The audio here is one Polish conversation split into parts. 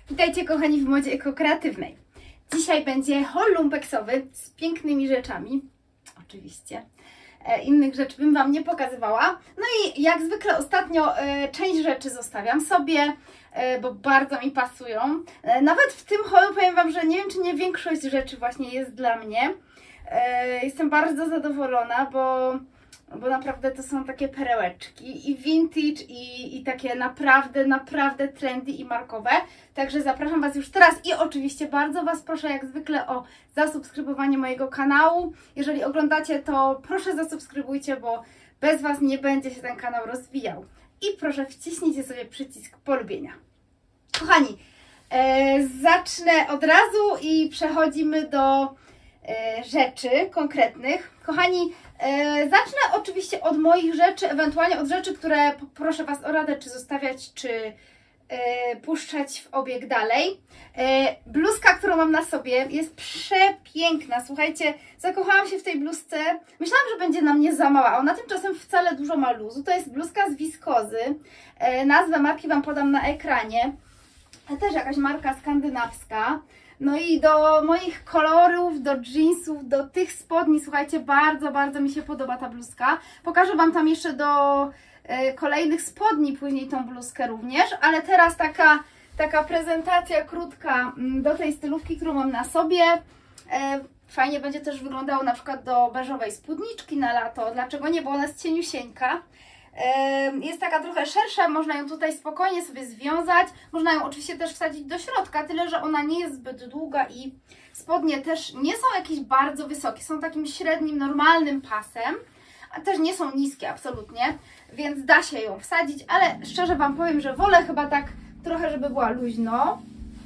Witajcie kochani w modzie ekokreatywnej. Dzisiaj będzie haul lumpeksowy z pięknymi rzeczami. Oczywiście. Innych rzeczy bym Wam nie pokazywała. No i jak zwykle ostatnio część rzeczy zostawiam sobie, bo bardzo mi pasują. Nawet w tym haulu powiem Wam, że nie wiem, czy nie większość rzeczy właśnie jest dla mnie. Jestem bardzo zadowolona, bo naprawdę to są takie perełeczki i vintage i takie naprawdę trendy i markowe. Także zapraszam Was już teraz i oczywiście bardzo Was proszę jak zwykle o zasubskrybowanie mojego kanału. Jeżeli oglądacie, to proszę zasubskrybujcie, bo bez Was nie będzie się ten kanał rozwijał. I proszę wciśnijcie sobie przycisk polubienia. Kochani, zacznę od razu i przechodzimy do rzeczy konkretnych. Kochani, zacznę oczywiście od moich rzeczy, ewentualnie od rzeczy, które proszę Was o radę, czy zostawiać, czy puszczać w obieg dalej. Bluzka, którą mam na sobie, jest przepiękna. Słuchajcie, zakochałam się w tej bluzce. Myślałam, że będzie na mnie za mała. Ona tymczasem wcale dużo ma luzu. To jest bluzka z wiskozy. Nazwę marki Wam podam na ekranie. Też jakaś marka skandynawska. No i do moich kolorów, do jeansów, do tych spodni, słuchajcie, bardzo mi się podoba ta bluzka. Pokażę Wam tam jeszcze do kolejnych spodni później tą bluzkę również, ale teraz taka prezentacja krótka do tej stylówki, którą mam na sobie. Fajnie będzie też wyglądało na przykład do beżowej spódniczki na lato, dlaczego nie, bo ona jest cieniusieńka. Jest taka trochę szersza, można ją tutaj spokojnie sobie związać, można ją oczywiście też wsadzić do środka, tyle że ona nie jest zbyt długa i spodnie też nie są jakieś bardzo wysokie, są takim średnim, normalnym pasem, a też nie są niskie absolutnie, więc da się ją wsadzić, ale szczerze Wam powiem, że wolę chyba tak trochę, żeby była luźno.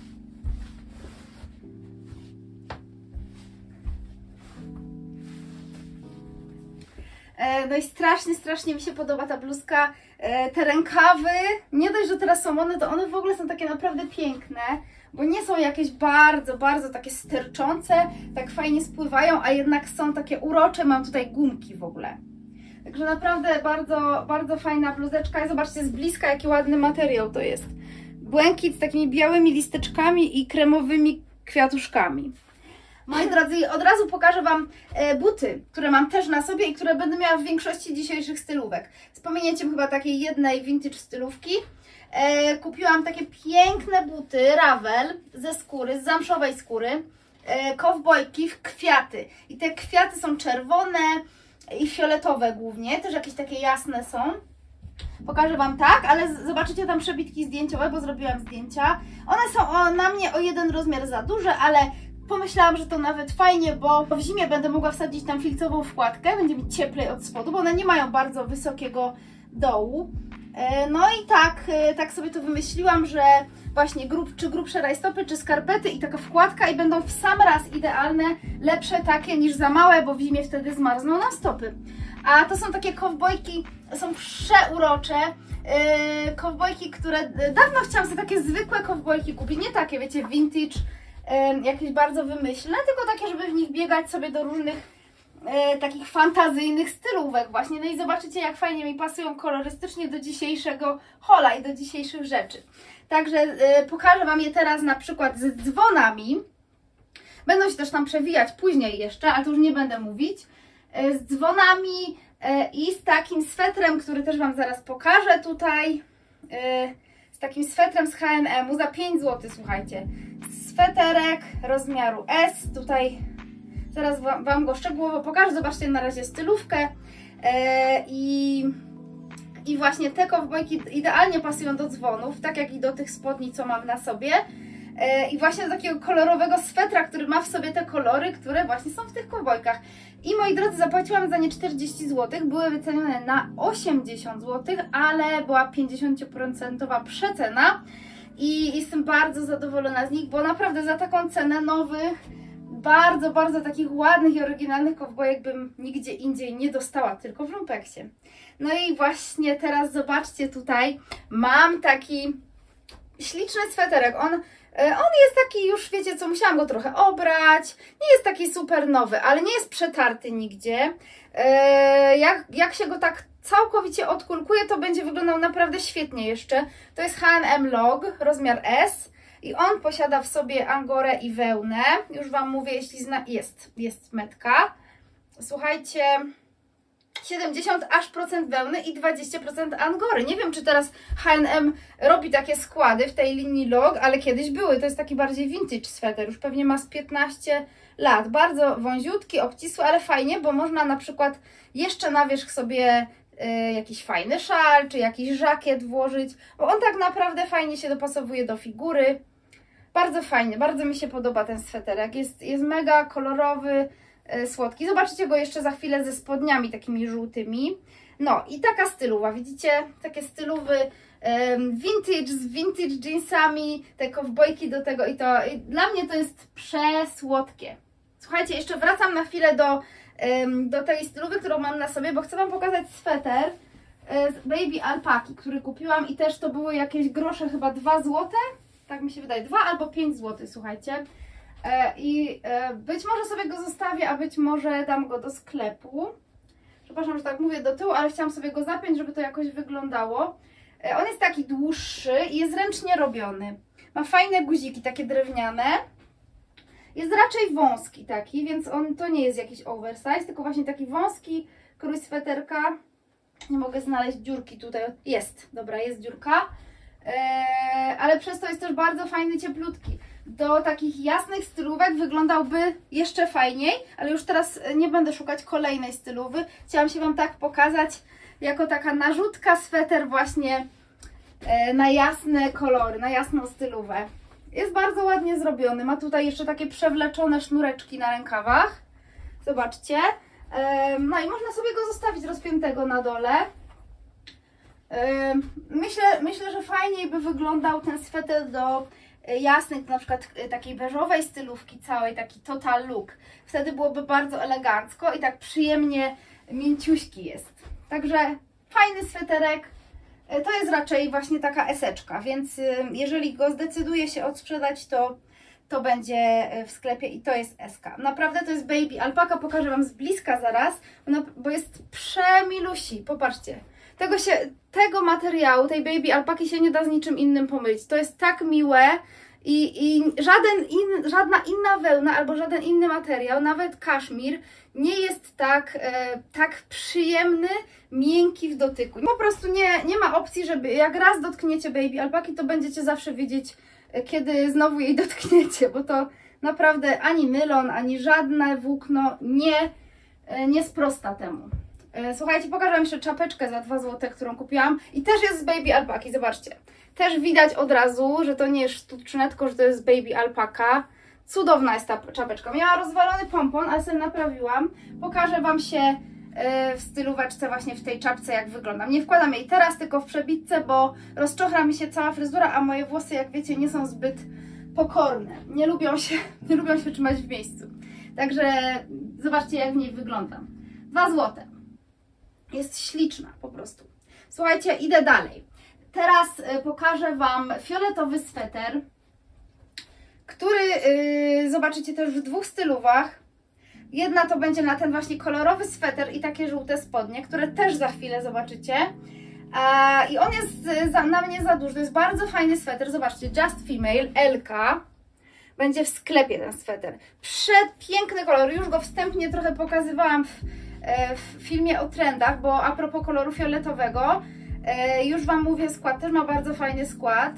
No i strasznie mi się podoba ta bluzka. Te rękawy, nie dość, że teraz są one, to one w ogóle są takie naprawdę piękne, bo nie są jakieś bardzo takie sterczące, tak fajnie spływają, a jednak są takie urocze, mam tutaj gumki w ogóle. Także naprawdę bardzo fajna bluzeczka. Zobaczcie z bliska, jaki ładny materiał to jest. Błękit z takimi białymi listeczkami i kremowymi kwiatuszkami. Moi drodzy, od razu pokażę Wam buty, które mam też na sobie i które będę miała w większości dzisiejszych stylówek. Z pominięciem chyba takiej jednej vintage stylówki. Kupiłam takie piękne buty Ravel ze skóry, z zamszowej skóry. Kowbojki w kwiaty. I te kwiaty są czerwone i fioletowe głównie, też jakieś takie jasne są. Pokażę Wam tak, ale zobaczycie tam przebitki zdjęciowe, bo zrobiłam zdjęcia. One są na mnie o jeden rozmiar za duże, ale pomyślałam, że to nawet fajnie, bo w zimie będę mogła wsadzić tam filcową wkładkę, będzie mi cieplej od spodu, bo one nie mają bardzo wysokiego dołu. No i tak sobie to wymyśliłam, że właśnie grubsze rajstopy, czy skarpety i taka wkładka i będą w sam raz idealne, lepsze takie niż za małe, bo w zimie wtedy zmarzną na stopy. A to są takie kowbojki, są przeurocze. Kowbojki, które dawno chciałam sobie takie zwykłe kowbojki kupić, nie takie, wiecie, vintage, jakieś bardzo wymyślne, tylko takie, żeby w nich biegać sobie do różnych takich fantazyjnych stylówek właśnie. No i zobaczycie, jak fajnie mi pasują kolorystycznie do dzisiejszego haula i do dzisiejszych rzeczy. Także pokażę Wam je teraz na przykład z dzwonami. Będą się też tam przewijać później jeszcze, ale to już nie będę mówić. Z dzwonami i z takim swetrem, który też Wam zaraz pokażę tutaj. Z takim swetrem z H&M-u za 5 zł, słuchajcie. Sweterek rozmiaru S, tutaj zaraz Wam go szczegółowo pokażę, zobaczcie na razie stylówkę i właśnie te kowbojki idealnie pasują do dzwonów, tak jak i do tych spodni, co mam na sobie i właśnie do takiego kolorowego swetra, który ma w sobie te kolory, które właśnie są w tych kowbojkach. I moi drodzy, zapłaciłam za nie 40 zł, były wycenione na 80 zł, ale była 50% przecena. I jestem bardzo zadowolona z nich, bo naprawdę za taką cenę nowych, bardzo takich ładnych i oryginalnych kowbojek bym nigdzie indziej nie dostała, tylko w lumpeksie. No i właśnie teraz zobaczcie tutaj, mam taki śliczny sweterek. On jest taki już, wiecie co, musiałam go trochę obrać, nie jest taki super nowy, ale nie jest przetarty nigdzie. Jak się go tak całkowicie odkulkuje, to będzie wyglądał naprawdę świetnie jeszcze. To jest H&M Log, rozmiar S. I on posiada w sobie angorę i wełnę. Już Wam mówię, jeśli jest metka. Słuchajcie, 70% wełny i 20% angory. Nie wiem, czy teraz H&M robi takie składy w tej linii Log, ale kiedyś były. To jest taki bardziej vintage sweter, już pewnie ma z 15 lat. Bardzo wąziutki, obcisły, ale fajnie, bo można na przykład jeszcze na wierzch sobie jakiś fajny szal, czy jakiś żakiet włożyć, bo on tak naprawdę fajnie się dopasowuje do figury. Bardzo fajny, bardzo mi się podoba ten sweterek. Jest mega kolorowy, słodki. Zobaczycie go jeszcze za chwilę ze spodniami takimi żółtymi. No i taka stylowa, widzicie? Takie stylowy vintage z vintage jeansami, te kowbojki do tego i to. I dla mnie to jest przesłodkie. Słuchajcie, jeszcze wracam na chwilę do tej stylowy, którą mam na sobie, bo chcę Wam pokazać sweter z Baby Alpaki, który kupiłam i też to były jakieś grosze, chyba 2 zł. Tak mi się wydaje, 2 albo 5 zł, słuchajcie. I być może sobie go zostawię, a być może dam go do sklepu. Przepraszam, że tak mówię do tyłu, ale chciałam sobie go zapiąć, żeby to jakoś wyglądało. On jest taki dłuższy i jest ręcznie robiony. Ma fajne guziki, takie drewniane. Jest raczej wąski taki, więc on to nie jest jakiś oversize, tylko właśnie taki wąski krój sweterka. Nie mogę znaleźć dziurki tutaj. Jest, dobra, jest dziurka. Ale przez to jest też bardzo fajny, cieplutki. Do takich jasnych stylówek wyglądałby jeszcze fajniej, ale już teraz nie będę szukać kolejnej stylówy. Chciałam się Wam tak pokazać jako taka narzutka sweter właśnie na jasne kolory, na jasną stylówę. Jest bardzo ładnie zrobiony. Ma tutaj jeszcze takie przewleczone sznureczki na rękawach. Zobaczcie. No i można sobie go zostawić rozpiętego na dole. Myślę, że fajniej by wyglądał ten sweter do jasnych, na przykład takiej beżowej stylówki całej, taki total look. Wtedy byłoby bardzo elegancko i tak przyjemnie mięciuśki jest. Także fajny sweterek. To jest raczej właśnie taka eseczka, więc jeżeli go zdecyduje się odsprzedać, to będzie w sklepie i to jest eska. Naprawdę to jest Baby Alpaka, pokażę Wam z bliska zaraz, bo jest przemilusi, popatrzcie. Tego materiału, tej Baby Alpaki się nie da z niczym innym pomylić. To jest tak miłe i żadna inna wełna albo żaden inny materiał, nawet kaszmir, nie jest tak przyjemny, miękki w dotyku. Po prostu nie ma opcji, żeby jak raz dotkniecie Baby Alpaki, to będziecie zawsze wiedzieć, kiedy znowu jej dotkniecie, bo to naprawdę ani nylon, ani żadne włókno nie sprosta temu. Słuchajcie, pokażę Wam jeszcze czapeczkę za 2 zł, którą kupiłam i też jest z Baby Alpaki, zobaczcie. Też widać od razu, że to nie jest sztuczne, tylko że to jest Baby Alpaka. Cudowna jest ta czapeczka. Miała rozwalony pompon, ale sobie naprawiłam. Pokażę Wam się w stylóweczce właśnie w tej czapce, jak wyglądam. Nie wkładam jej teraz, tylko w przebitce, bo rozczochra mi się cała fryzura, a moje włosy, jak wiecie, nie są zbyt pokorne. Nie lubią się trzymać w miejscu. Także zobaczcie, jak w niej wyglądam. 2 zł. Jest śliczna po prostu. Słuchajcie, idę dalej. Teraz pokażę Wam fioletowy sweter, który zobaczycie też w 2 stylówach. Jedna to będzie na ten właśnie kolorowy sweter i takie żółte spodnie, które też za chwilę zobaczycie. I on jest na mnie za duży. To jest bardzo fajny sweter. Zobaczcie, Just Female, LK. Będzie w sklepie ten sweter. Przepiękny kolor. Już go wstępnie trochę pokazywałam w filmie o trendach, bo a propos koloru fioletowego, już Wam mówię, skład też ma bardzo fajny skład.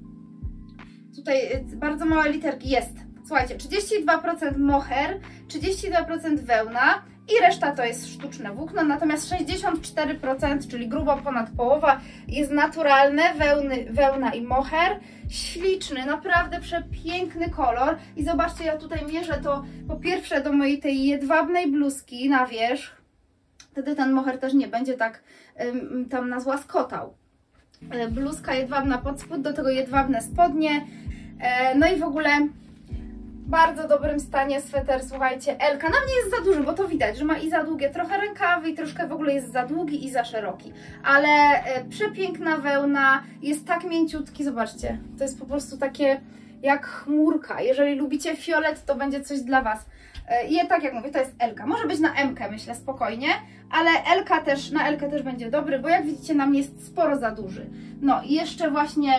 Tutaj bardzo małe literki jest. Słuchajcie, 32% mohair, 32% wełna i reszta to jest sztuczne włókno, natomiast 64%, czyli grubo ponad połowa, jest naturalne, wełna i mohair. Śliczny, naprawdę przepiękny kolor. I zobaczcie, ja tutaj mierzę to po pierwsze do mojej tej jedwabnej bluzki na wierzch. Wtedy ten mohair też nie będzie tak tam nas łaskotał. Bluzka jedwabna pod spód, do tego jedwabne spodnie. No i w ogóle w bardzo dobrym stanie sweter, słuchajcie, Elka. Na mnie jest za duży, bo to widać, że ma i za długie trochę rękawy i troszkę w ogóle jest za długi i za szeroki. Ale przepiękna wełna, jest tak mięciutki, zobaczcie. To jest po prostu takie jak chmurka. Jeżeli lubicie fiolet, to będzie coś dla Was. I tak jak mówię, to jest Elka. Może być na M-kę, myślę, spokojnie, ale na Elkę też będzie dobry, bo jak widzicie, na mnie jest sporo za duży. No i jeszcze właśnie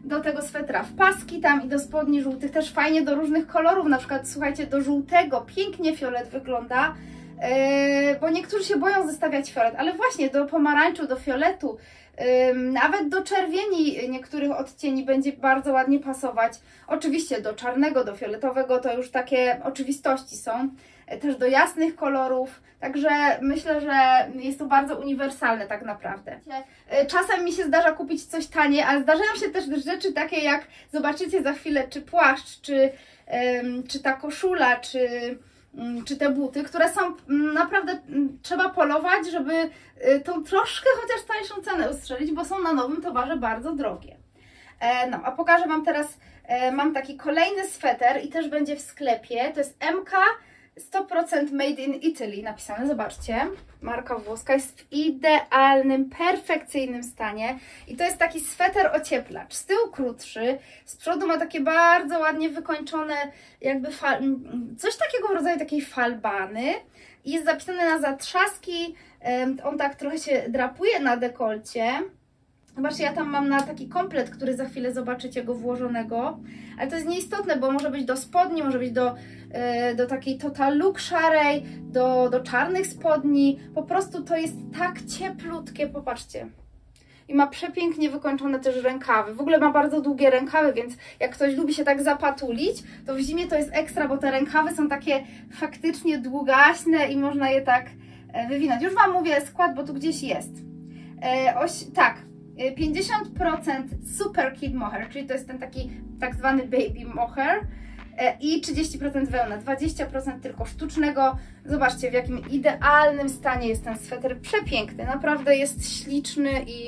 do tego swetra w paski tam i do spodni żółtych, też fajnie do różnych kolorów, na przykład słuchajcie, do żółtego, pięknie fiolet wygląda, bo niektórzy się boją zestawiać fiolet, ale właśnie do pomarańczu, do fioletu, nawet do czerwieni niektórych odcieni będzie bardzo ładnie pasować. Oczywiście do czarnego, do fioletowego to już takie oczywistości są. Też do jasnych kolorów. Także myślę, że jest to bardzo uniwersalne tak naprawdę. Czasem mi się zdarza kupić coś tanie, ale zdarzają się też rzeczy takie jak, zobaczycie za chwilę, czy płaszcz, czy ta koszula, czy te buty, które są naprawdę, trzeba polować, żeby tą troszkę chociaż tańszą cenę ustrzelić, bo są na nowym towarze bardzo drogie. No, a pokażę Wam teraz, mam taki kolejny sweter i też będzie w sklepie, to jest MK, 100% made in Italy napisane, zobaczcie, marka włoska, jest w idealnym, perfekcyjnym stanie i to jest taki sweter ocieplacz, z tyłu krótszy, z przodu ma takie bardzo ładnie wykończone jakby coś takiego w rodzaju takiej falbany i jest zapisane na zatrzaski, on tak trochę się drapuje na dekolcie. Zobaczcie, ja tam mam na taki komplet, który za chwilę zobaczycie go włożonego, ale to jest nieistotne, bo może być do spodni, może być do takiej total look szarej, do czarnych spodni, po prostu to jest tak cieplutkie, popatrzcie. I ma przepięknie wykończone też rękawy, w ogóle ma bardzo długie rękawy, więc jak ktoś lubi się tak zapatulić, to w zimie to jest ekstra, bo te rękawy są takie faktycznie długaśne i można je tak wywinąć. Już Wam mówię skład, bo tu gdzieś jest. Tak. 50% super kid mohair, czyli to jest ten taki tak zwany baby mohair i 30% wełna, 20% tylko sztucznego. Zobaczcie, w jakim idealnym stanie jest ten sweter, przepiękny, naprawdę jest śliczny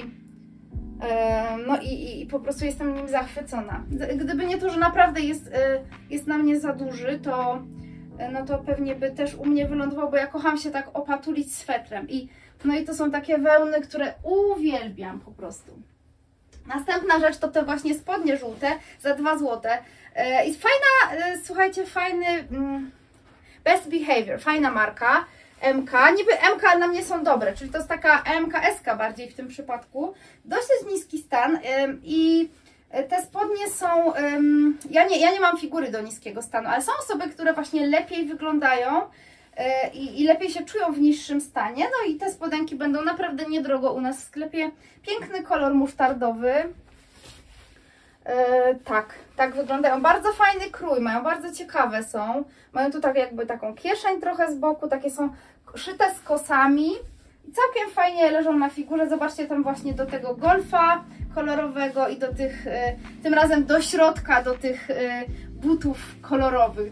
i po prostu jestem nim zachwycona. Gdyby nie to, że naprawdę jest na mnie za duży, to no to pewnie by też u mnie wylądował, bo ja kocham się tak opatulić swetrem no i to są takie wełny, które uwielbiam po prostu. Następna rzecz to te właśnie spodnie żółte za 2 zł. I fajna, słuchajcie, fajny Best Behavior, fajna marka MK. Niby MK na mnie są dobre, czyli to jest taka MKS-ka bardziej w tym przypadku. Dosyć niski stan i te spodnie są, ja nie mam figury do niskiego stanu, ale są osoby, które właśnie lepiej wyglądają i lepiej się czują w niższym stanie. No i te spodenki będą naprawdę niedrogo u nas w sklepie. Piękny kolor musztardowy. Tak wyglądają. Bardzo fajny krój mają, bardzo ciekawe są. Mają tu tak jakby taką kieszeń trochę z boku, takie są szyte z kosami. I całkiem fajnie leżą na figurze. Zobaczcie tam właśnie do tego golfa kolorowego i do tych, tym razem do środka, do tych butów kolorowych,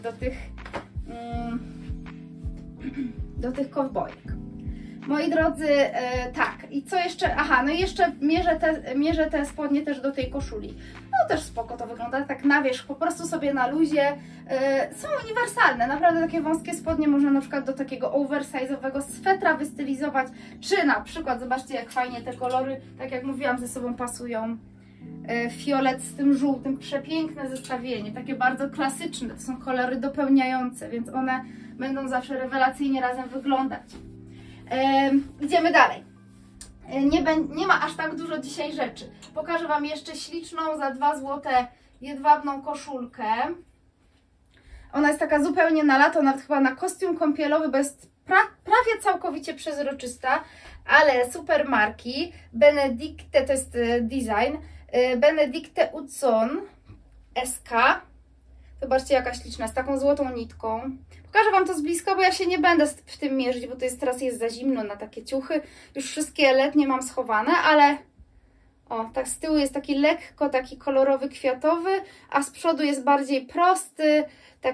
do tych kowbojek. Moi drodzy, tak, i co jeszcze? Aha, no i jeszcze mierzę te spodnie też do tej koszuli. No też spoko to wygląda, tak na wierzch, po prostu sobie na luzie. Są uniwersalne, naprawdę takie wąskie spodnie można na przykład do takiego oversize'owego swetra wystylizować, czy na przykład, zobaczcie jak fajnie te kolory, tak jak mówiłam, ze sobą pasują. Fiolet z tym żółtym, przepiękne zestawienie, takie bardzo klasyczne, to są kolory dopełniające, więc one będą zawsze rewelacyjnie razem wyglądać. Idziemy dalej. Nie ma aż tak dużo dzisiaj rzeczy. Pokażę Wam jeszcze śliczną za 2 zł jedwabną koszulkę. Ona jest taka zupełnie na lato, nawet chyba na kostium kąpielowy, bo jest prawie całkowicie przezroczysta, ale super marki. Benedicte to jest design. Benedicte Utzon SK. Zobaczcie jaka śliczna, z taką złotą nitką. Pokażę Wam to z bliska, bo ja się nie będę w tym mierzyć, bo to jest teraz za zimno na takie ciuchy. Już wszystkie letnie mam schowane, ale o, tak z tyłu jest taki lekko, taki kolorowy, kwiatowy, a z przodu jest bardziej prosty,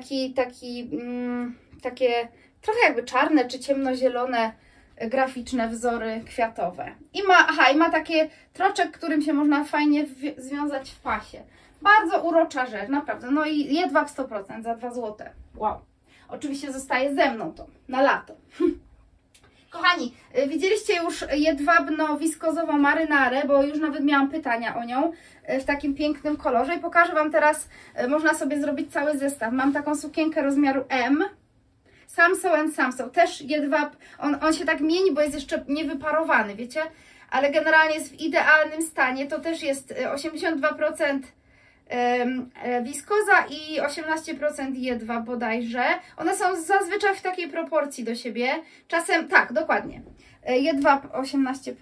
takie trochę jakby czarne czy ciemnozielone graficzne wzory kwiatowe. I ma takie troczek, którym się można fajnie związać w pasie. Bardzo urocza rzecz, naprawdę. No i jedwab 100% za 2 zł. Wow. Oczywiście zostaje ze mną to na lato. Kochani, widzieliście już jedwabno-wiskozową marynarę, bo już nawet miałam pytania o nią w takim pięknym kolorze i pokażę Wam teraz, można sobie zrobić cały zestaw. Mam taką sukienkę rozmiaru M. Samso, też jedwab, on się tak mieni, bo jest jeszcze niewyparowany, wiecie? Ale generalnie jest w idealnym stanie, to też jest 82% wiskoza i 18% jedwab bodajże. One są zazwyczaj w takiej proporcji do siebie. Czasem, tak, dokładnie. Jedwab 18%,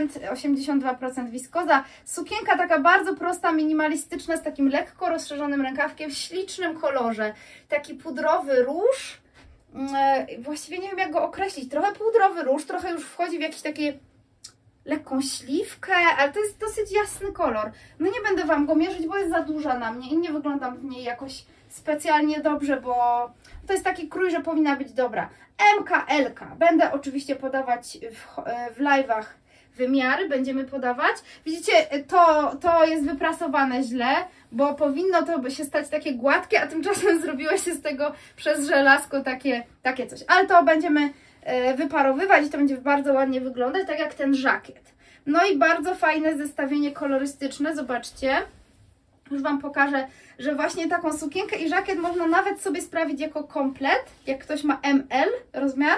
82% wiskoza. Sukienka taka bardzo prosta, minimalistyczna, z takim lekko rozszerzonym rękawkiem w ślicznym kolorze. Taki pudrowy róż. Właściwie nie wiem, jak go określić. Trochę pudrowy róż, trochę już wchodzi w jakieś takie lekką śliwkę, ale to jest dosyć jasny kolor. No nie będę Wam go mierzyć, bo jest za duża na mnie i nie wyglądam w niej jakoś specjalnie dobrze, bo to jest taki krój, że powinna być dobra. MKL. Będę oczywiście podawać w live'ach wymiary, będziemy podawać. Widzicie, to jest wyprasowane źle, bo powinno to się stać takie gładkie, a tymczasem zrobiło się z tego przez żelazko takie coś. Ale to będziemy wyparowywać i to będzie bardzo ładnie wyglądać, tak jak ten żakiet. No i bardzo fajne zestawienie kolorystyczne, zobaczcie. Już Wam pokażę, że właśnie taką sukienkę i żakiet można nawet sobie sprawić jako komplet, jak ktoś ma ML rozmiar.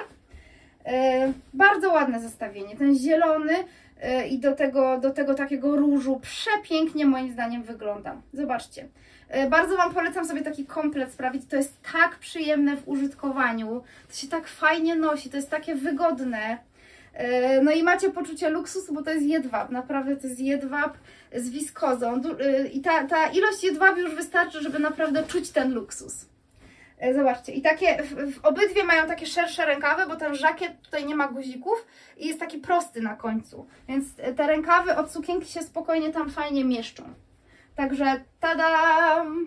Bardzo ładne zestawienie, ten zielony i do tego takiego różu przepięknie moim zdaniem wygląda. Zobaczcie. Bardzo Wam polecam sobie taki komplet sprawić, to jest tak przyjemne w użytkowaniu, to się tak fajnie nosi, to jest takie wygodne. No i macie poczucie luksusu, bo to jest jedwab, naprawdę to jest jedwab z wiskozą i ta ilość jedwabu już wystarczy, żeby naprawdę czuć ten luksus. Zobaczcie, i takie, obydwie mają takie szersze rękawy, bo ten żakiet tutaj nie ma guzików i jest taki prosty na końcu, więc te rękawy od sukienki się spokojnie tam fajnie mieszczą. Także tadam!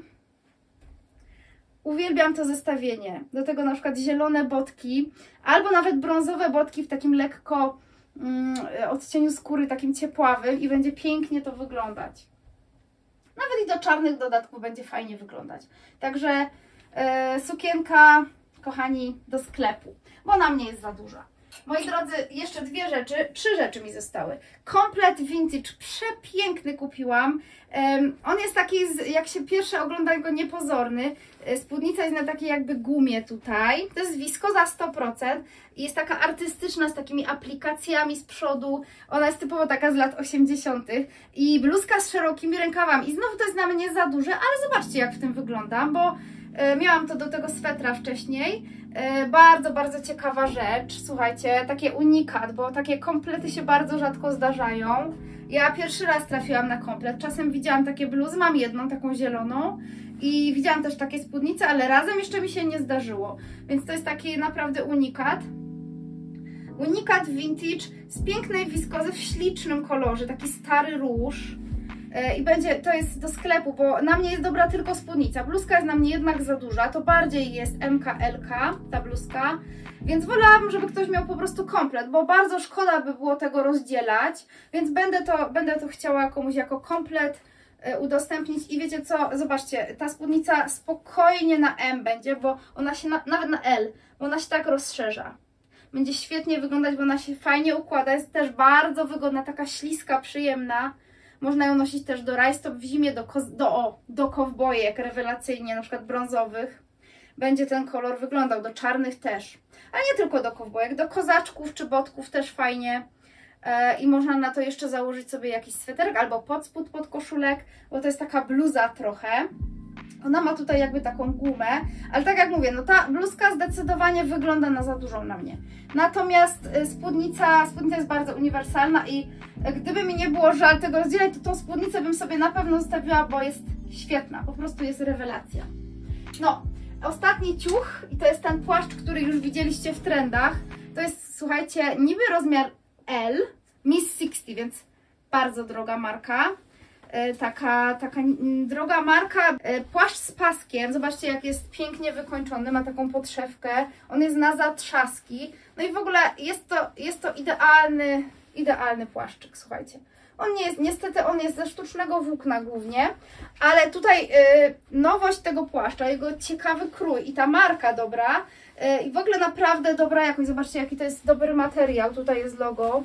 Uwielbiam to zestawienie. Do tego na przykład zielone botki, albo nawet brązowe botki w takim lekko odcieniu skóry, takim ciepławym i będzie pięknie to wyglądać. Nawet i do czarnych dodatków będzie fajnie wyglądać. Także sukienka, kochani, do sklepu, bo na mnie jest za duża. Moi drodzy, jeszcze trzy rzeczy mi zostały. Komplet vintage, przepiękny kupiłam. On jest taki, jak się pierwsze ogląda go, niepozorny. Spódnica jest na takiej jakby gumie tutaj. To jest wiskoza 100% i jest taka artystyczna, z takimi aplikacjami z przodu. Ona jest typowo taka z lat 80. I bluzka z szerokimi rękawami. I znowu to jest na mnie za duże, ale zobaczcie, jak w tym wyglądam, bo miałam to do tego swetra wcześniej. Bardzo, bardzo ciekawa rzecz. Słuchajcie, takie unikat, bo takie komplety się bardzo rzadko zdarzają. Ja pierwszy raz trafiłam na komplet. Czasem widziałam takie bluzy, mam jedną taką zieloną i widziałam też takie spódnice, ale razem jeszcze mi się nie zdarzyło. Więc to jest taki naprawdę unikat. Unikat vintage z pięknej wiskozy w ślicznym kolorze, taki stary róż. I to jest do sklepu, bo na mnie jest dobra tylko spódnica. Bluzka jest na mnie jednak za duża, to bardziej jest MKL ta bluzka, więc wolałabym, żeby ktoś miał po prostu komplet, bo bardzo szkoda by było tego rozdzielać, więc będę to chciała komuś jako komplet udostępnić. I wiecie co, zobaczcie, ta spódnica spokojnie na M będzie, bo ona się nawet na L, bo ona się tak rozszerza. Będzie świetnie wyglądać, bo ona się fajnie układa, jest też bardzo wygodna, taka śliska, przyjemna. Można ją nosić też do rajstop w zimie, do kowbojek rewelacyjnie, na przykład brązowych. Będzie ten kolor wyglądał, do czarnych też. Ale nie tylko do kowbojek, do kozaczków czy botków też fajnie. I można na to jeszcze założyć sobie jakiś sweterek albo pod spód, pod koszulek, bo to jest taka bluza trochę. Ona ma tutaj jakby taką gumę, ale tak jak mówię, no ta bluzka zdecydowanie wygląda na za dużą na mnie. Natomiast spódnica jest bardzo uniwersalna i gdyby mi nie było żal tego rozdzielać, to tą spódnicę bym sobie na pewno zostawiła, bo jest świetna, po prostu jest rewelacja. No, ostatni ciuch i to jest ten płaszcz, który już widzieliście w trendach. To jest, słuchajcie, niby rozmiar L, Miss 60, więc bardzo droga marka. Taka droga marka, płaszcz z paskiem, zobaczcie jak jest pięknie wykończony, ma taką podszewkę, on jest na zatrzaski, no i w ogóle jest to idealny płaszczyk, słuchajcie. On nie jest, niestety on jest ze sztucznego włókna głównie, ale tutaj nowość tego płaszcza, jego ciekawy krój i ta marka dobra i w ogóle naprawdę dobra jakość, zobaczcie jaki to jest dobry materiał, tutaj jest logo.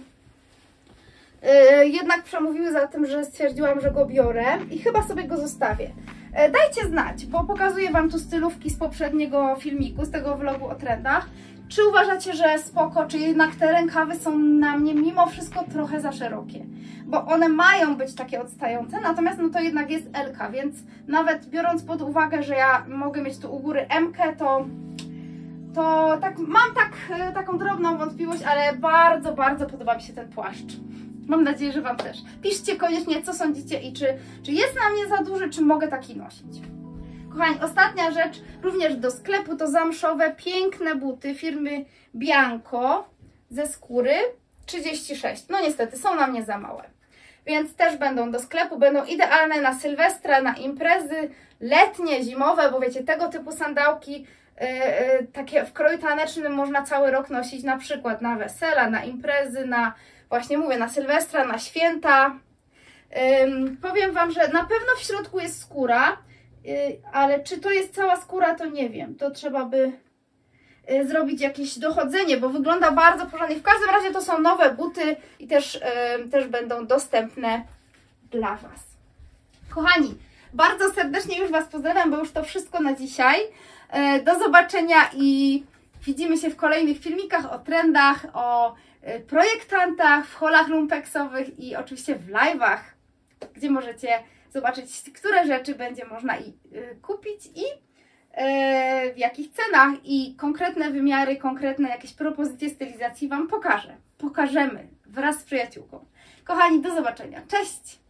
Jednak przemówiły za tym, że stwierdziłam, że go biorę i chyba sobie go zostawię. Dajcie znać, bo pokazuję Wam tu stylówki z poprzedniego filmiku, z tego vlogu o trendach. Czy uważacie, że spoko, czy jednak te rękawy są na mnie mimo wszystko trochę za szerokie? bo one mają być takie odstające, natomiast no to jednak jest L-ka, więc nawet biorąc pod uwagę, że ja mogę mieć tu u góry M-kę, to tak, mam taką drobną wątpliwość, ale bardzo, bardzo podoba mi się ten płaszcz. Mam nadzieję, że Wam też. Piszcie koniecznie, co sądzicie i czy jest na mnie za duży, czy mogę taki nosić. Kochani, ostatnia rzecz, również do sklepu, to zamszowe, piękne buty firmy Bianco ze skóry 36. No niestety, są na mnie za małe. Więc też będą do sklepu, będą idealne na Sylwestra, na imprezy letnie, zimowe, bo wiecie, tego typu sandałki takie w kroju tanecznym można cały rok nosić, na przykład na wesela, na imprezy, właśnie mówię, na Sylwestra, na święta. Powiem Wam, że na pewno w środku jest skóra, ale czy to jest cała skóra, to nie wiem. To trzeba by zrobić jakieś dochodzenie, bo wygląda bardzo porządnie. W każdym razie to są nowe buty i też będą dostępne dla Was. Kochani, bardzo serdecznie już Was pozdrawiam, bo już to wszystko na dzisiaj. Do zobaczenia i widzimy się w kolejnych filmikach o trendach, o projektantach, w haulach lumpeksowych i oczywiście w live'ach, gdzie możecie zobaczyć, które rzeczy będzie można kupić i w jakich cenach i konkretne wymiary, konkretne jakieś propozycje stylizacji Wam pokażę. Pokażemy wraz z przyjaciółką. Kochani, do zobaczenia. Cześć!